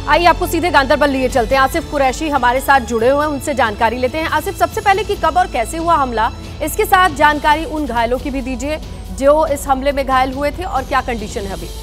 आइए आपको सीधे गांधरबल लिए चलते हैं। आसिफ कुरैशी हमारे साथ जुड़े हुए हैं, उनसे जानकारी लेते हैं। आसिफ, सबसे पहले कि कब और कैसे हुआ हमला, इसके साथ जानकारी उन घायलों की भी दीजिए जो इस हमले में घायल हुए थे और क्या कंडीशन है अभी।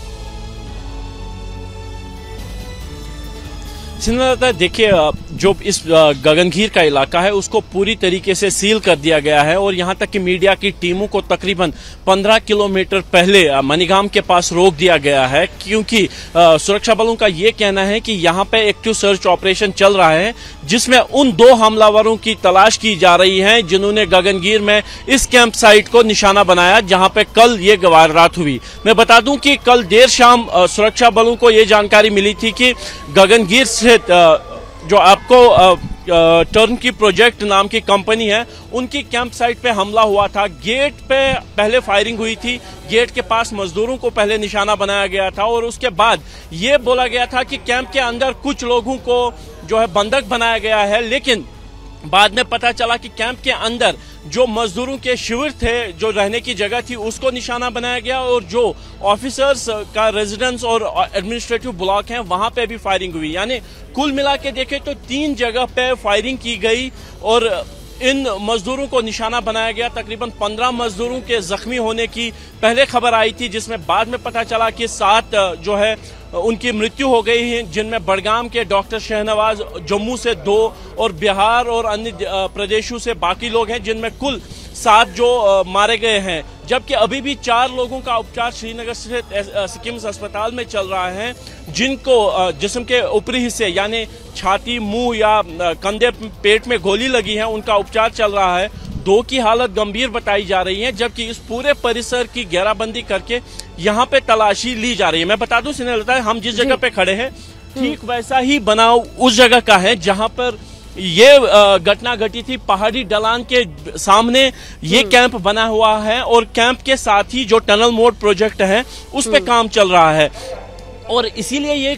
देखिए, जो इस गगनगीर का इलाका है उसको पूरी तरीके से सील कर दिया गया है और यहां तक कि मीडिया की टीमों को तकरीबन 15 किलोमीटर पहले मनीगाम के पास रोक दिया गया है, क्योंकि सुरक्षा बलों का ये कहना है कि यहां पे एक्टिव सर्च ऑपरेशन चल रहा है जिसमें उन 2 हमलावरों की तलाश की जा रही है जिन्होंने गगनगीर में इस कैंप साइट को निशाना बनाया जहां पे कल ये वारदात हुई। मैं बता दूं कि कल देर शाम सुरक्षा बलों को ये जानकारी मिली थी कि गगनगीर से जो आपको टर्न की प्रोजेक्ट नाम की कंपनी है उनकी कैंप साइट पे हमला हुआ था। गेट पे पहले फायरिंग हुई थी, गेट के पास मजदूरों को पहले निशाना बनाया गया था और उसके बाद ये बोला गया था कि कैंप के अंदर कुछ लोगों को जो है बंधक बनाया गया है, लेकिन बाद में पता चला कि कैंप के अंदर जो मजदूरों के शिविर थे, जो रहने की जगह थी, उसको निशाना बनाया गया और जो ऑफिसर्स का रेजिडेंस और एडमिनिस्ट्रेटिव ब्लॉक हैं वहां पे भी फायरिंग हुई। यानी कुल मिला के देखें तो 3 जगह पे फायरिंग की गई और इन मजदूरों को निशाना बनाया गया। तकरीबन 15 मजदूरों के जख्मी होने की पहले खबर आई थी, जिसमें बाद में पता चला कि 7 जो है उनकी मृत्यु हो गई है, जिनमें बड़गाम के डॉक्टर शहनवाज, जम्मू से 2 और बिहार और अन्य प्रदेशों से बाकी लोग हैं, जिनमें कुल 7 जो मारे गए हैं। जबकि अभी भी 4 लोगों का उपचार श्रीनगर स्थित सिकिम्स अस्पताल में चल रहा है, जिनको जिस्म के ऊपरी हिस्से यानी छाती, मुंह या कंधे, पेट में गोली लगी है, उनका उपचार चल रहा है। 2 की हालत गंभीर बताई जा रही है, जबकि इस पूरे परिसर की घेराबंदी करके यहाँ पे तलाशी ली जा रही है। मैं बता दूं स्नेहलता, हम जिस जगह पे खड़े हैं ठीक वैसा ही बनाव उस जगह का है जहां पर ये घटना घटी थी। पहाड़ी ढलान के सामने ये कैंप बना हुआ है और कैंप के साथ ही जो टनल मोड प्रोजेक्ट है उस पे काम चल रहा है और इसीलिए ये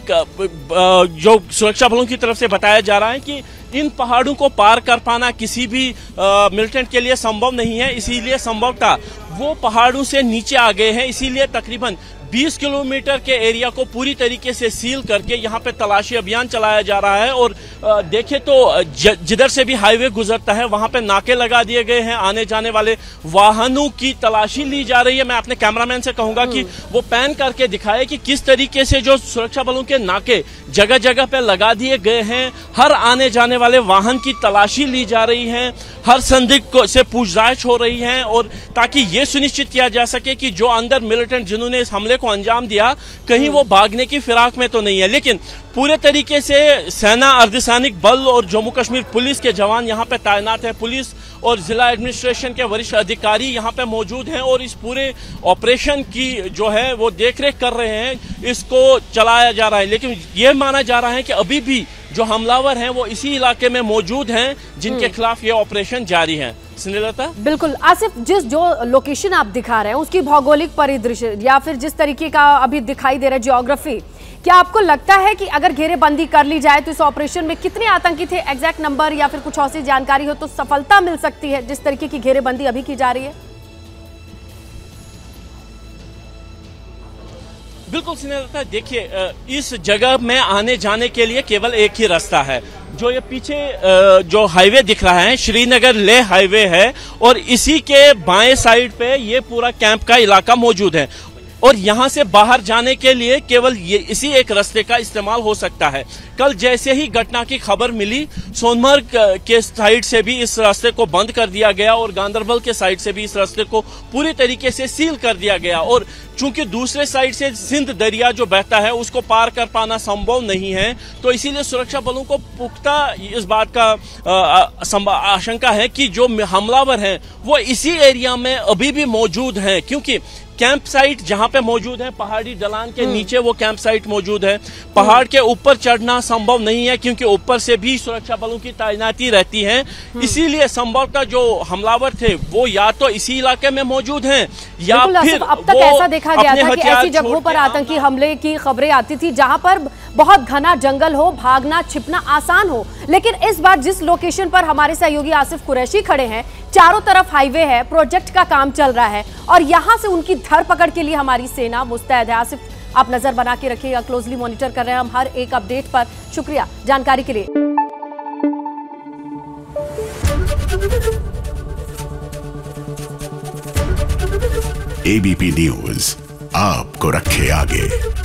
जो सुरक्षा बलों की तरफ से बताया जा रहा है कि इन पहाड़ों को पार कर पाना किसी भी मिलिटेंट के लिए संभव नहीं है, इसीलिए संभवतः वो पहाड़ों से नीचे आ गए हैं। इसीलिए तकरीबन 20 किलोमीटर के एरिया को पूरी तरीके से सील करके यहाँ पे तलाशी अभियान चलाया जा रहा है और देखें तो जिधर से भी हाईवे गुजरता है वहां पे नाके लगा दिए गए हैं, आने जाने वाले वाहनों की तलाशी ली जा रही है। मैं अपने कैमरामैन से कहूंगा कि वो पैन करके दिखाए कि किस तरीके से जो सुरक्षा बलों के नाके जगह जगह पे लगा दिए गए हैं, हर आने जाने वाले वाहन की तलाशी ली जा रही है, हर संदिग्ध से पूछताछ हो रही है और ताकि ये सुनिश्चित किया जा सके कि जो अंदर मिलिटेंट जिन्होंने इस हमले को अंजाम दिया कहीं वो भागने की फिराक में तो नहीं है। लेकिन पूरे तरीके से सेना, अर्धसैनिक बल और जम्मू कश्मीर पुलिस के जवान यहाँ पे तैनात है। पुलिस और जिला एडमिनिस्ट्रेशन के वरिष्ठ अधिकारी यहाँ पे मौजूद हैं और इस पूरे ऑपरेशन की जो है वो देखरेख कर रहे हैं, इसको चलाया जा रहा है। लेकिन ये माना जा रहा है कि अभी भी जो हमलावर हैं वो इसी इलाके में मौजूद हैं जिनके खिलाफ ये ऑपरेशन जारी है। स्नेहलता, बिल्कुल। आसिफ, जो लोकेशन आप दिखा रहे हैं उसकी भौगोलिक परिदृश्य या फिर जिस तरीके का अभी दिखाई दे रहा है जियोग्राफी, क्या आपको लगता है कि अगर घेरेबंदी कर ली जाए तो इस ऑपरेशन में कितने आतंकी थे, एग्जैक्ट नंबर या फिर कुछ और सी जानकारी हो तो सफलता मिल सकती है जिस तरीके की घेरेबंदी अभी की जा रही है? बिल्कुल स्नेहलता, देखिए इस जगह में आने जाने के लिए केवल एक ही रास्ता है। जो ये पीछे जो हाईवे दिख रहा है श्रीनगर लेह हाईवे है और इसी के बाएं साइड पे ये पूरा कैंप का इलाका मौजूद है और यहाँ से बाहर जाने के लिए केवल ये इसी एक रास्ते का इस्तेमाल हो सकता है। कल जैसे ही घटना की खबर मिली, सोनमर्ग के साइड से भी इस रास्ते को बंद कर दिया गया और गांधरबल के साइड से भी इस रास्ते को पूरी तरीके से सील कर दिया गया और चूंकि दूसरे साइड से सिंध दरिया जो बहता है उसको पार कर पाना संभव नहीं है, तो इसीलिए सुरक्षा बलों को पुख्ता इस बात का आशंका है कि जो हमलावर हैं वो इसी एरिया में अभी भी मौजूद हैं, क्योंकि कैंप साइट जहां पे मौजूद है पहाड़ी ढलान के नीचे वो कैंप साइट मौजूद है। पहाड़ के ऊपर चढ़ना संभव नहीं है क्योंकि ऊपर से भी सुरक्षा बलों की तैनाती रहती है। इसीलिए संभवतः जो हमलावर थे वो या तो इसी इलाके में मौजूद हैं या फिर अब तक ऐसा देखा गया था कि ऐसी जगहों पर आतंकी हमले की खबरें आती थी जहां पर बहुत घना जंगल हो, भागना छिपना आसान हो। लेकिन इस बार जिस लोकेशन पर हमारे सहयोगी आसिफ कुरैशी खड़े हैं, चारों तरफ हाईवे है, प्रोजेक्ट का काम चल रहा है और यहां से उनकी धरपकड़ के लिए हमारी सेना मुस्तैद है। आसिफ, आप नजर बना के रखिएगा, क्लोजली मॉनिटर कर रहे हैं हम हर एक अपडेट पर। शुक्रिया जानकारी के लिए। एबीपी न्यूज आपको रखे आगे।